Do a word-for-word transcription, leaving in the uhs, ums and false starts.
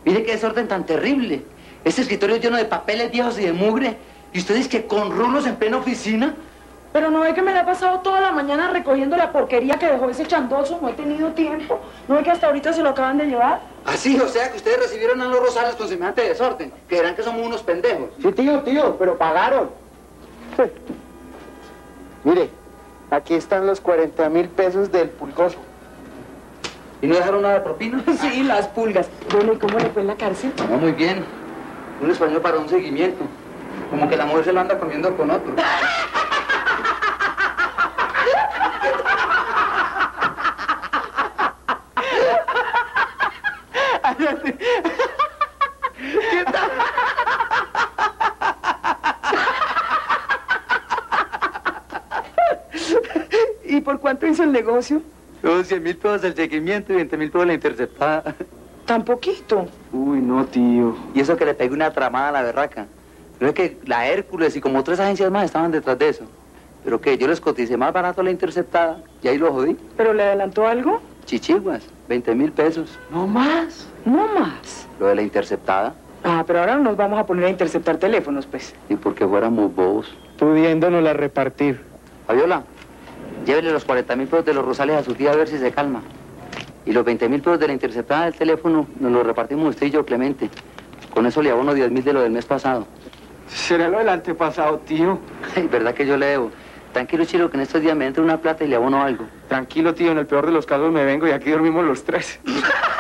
Mire qué desorden tan terrible. Este escritorio lleno de papeles viejos y de mugre. ¿Y ustedes que con rulos en plena oficina? Pero no ve que me la he pasado toda la mañana recogiendo la porquería que dejó ese chandoso. No he tenido tiempo. ¿No ve que hasta ahorita se lo acaban de llevar? Ah, sí, o sea que ustedes recibieron a los Rosales con semejante desorden. Que dirán que somos unos pendejos. Sí, tío, tío, pero pagaron. Mire, aquí están los cuarenta mil pesos del pulgoso. ¿Y no dejaron nada de propina? Sí, las pulgas. Bueno, ¿y cómo le fue en la cárcel? No, muy bien. Un español para un seguimiento. Como que la mujer se lo anda comiendo con otro. ¿Qué tal? ¿Y por cuánto hizo el negocio? Son cien mil pesos el seguimiento y veinte mil pesos la interceptada. ¿Tan poquito? Uy, no, tío. Y eso que le pegué una tramada a la berraca. Pero es que la Hércules y como tres agencias más estaban detrás de eso. Pero que yo les coticé más barato la interceptada y ahí lo jodí. ¿Pero le adelantó algo? Chichiguas, veinte mil pesos. ¿No más? No más. Lo de la interceptada. Ah, pero ahora no nos vamos a poner a interceptar teléfonos, pues. Y porque fuéramos bobos. Pudiéndonos la repartir. Fabiola, llévele los cuarenta mil pesos de los Rosales a su tía a ver si se calma. Y los veinte mil pesos de la interceptada del teléfono nos los repartimos usted y yo, Clemente. Con eso le abono diez mil de lo del mes pasado. Será lo del antepasado, tío. Ay, verdad que yo le debo. Tranquilo, Chilo, que en estos días me entra una plata y le abono algo. Tranquilo, tío, en el peor de los casos me vengo y aquí dormimos los tres.